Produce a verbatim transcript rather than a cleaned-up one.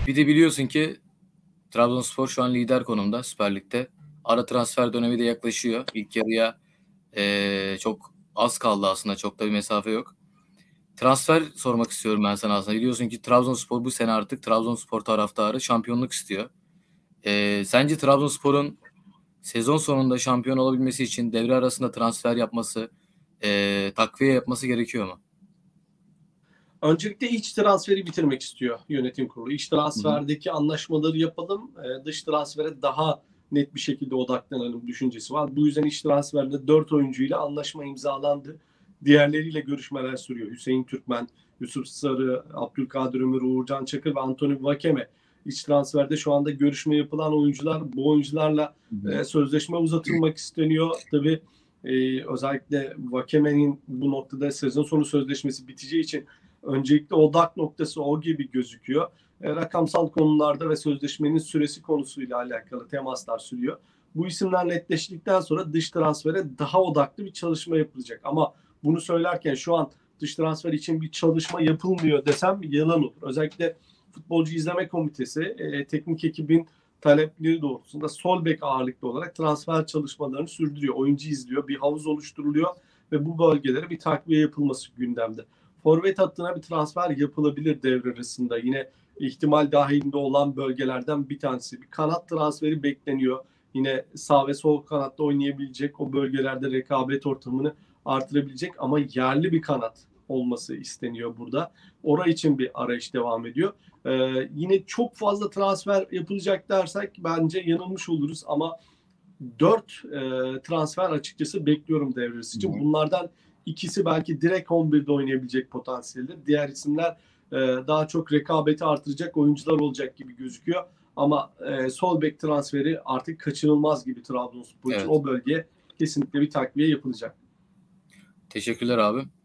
Bir de biliyorsun ki Trabzonspor şu an lider konumda Süper Lig'de. Ara transfer dönemi de yaklaşıyor. İlk yarıya eee, çok az kaldı aslında. Çok da bir mesafe yok. Transfer sormak istiyorum ben sana aslında. Biliyorsun ki Trabzonspor bu sene artık Trabzonspor taraftarı şampiyonluk istiyor. Eee, sence Trabzonspor'un sezon sonunda şampiyon olabilmesi için devre arasında transfer yapması, eee, takviye yapması gerekiyor mu? Öncelikle iç transferi bitirmek istiyor yönetim kurulu. İç Hı hı. transferdeki anlaşmaları yapalım, e, dış transfere daha net bir şekilde odaklanalım düşüncesi var. Bu yüzden iç transferde dört oyuncuyla anlaşma imzalandı. Diğerleriyle görüşmeler sürüyor. Hüseyin Türkmen, Yusuf Sarı, Abdülkadir Ömür, Uğurcan Çakır ve Anthony Vakeme. İç transferde şu anda görüşme yapılan oyuncular, bu oyuncularla Hı hı. e, sözleşme uzatılmak isteniyor. Tabii e, özellikle Vakeme'nin bu noktada sezon sonu sözleşmesi biteceği için öncelikle odak noktası o gibi gözüküyor. E, rakamsal konularda ve sözleşmenin süresi konusuyla alakalı temaslar sürüyor. Bu isimler netleştikten sonra dış transfere daha odaklı bir çalışma yapılacak. Ama bunu söylerken şu an dış transfer için bir çalışma yapılmıyor desem yalan olur. Özellikle Futbolcu İzleme Komitesi e, teknik ekibin talepleri doğrultusunda sol bek ağırlıklı olarak transfer çalışmalarını sürdürüyor. Oyuncu izliyor, bir havuz oluşturuluyor ve bu bölgelere bir takviye yapılması gündemde. Forvet hattına bir transfer yapılabilir devre arasında. Yine ihtimal dahilinde olan bölgelerden bir tanesi. Bir kanat transferi bekleniyor. Yine sağ ve sol kanatta oynayabilecek, o bölgelerde rekabet ortamını artırabilecek ama yerli bir kanat olması isteniyor burada. Orası için bir arayış devam ediyor. Ee, yine çok fazla transfer yapılacak dersek bence yanılmış oluruz ama dört e, transfer açıkçası bekliyorum devresi Hı için. hı. Bunlardan ikisi belki direkt on birde oynayabilecek potansiyeldir. Diğer isimler e, daha çok rekabeti artıracak oyuncular olacak gibi gözüküyor. Ama e, sol bek transferi artık kaçınılmaz gibi Trabzonspor için. Evet. O bölgeye kesinlikle bir takviye yapılacak. Teşekkürler abi.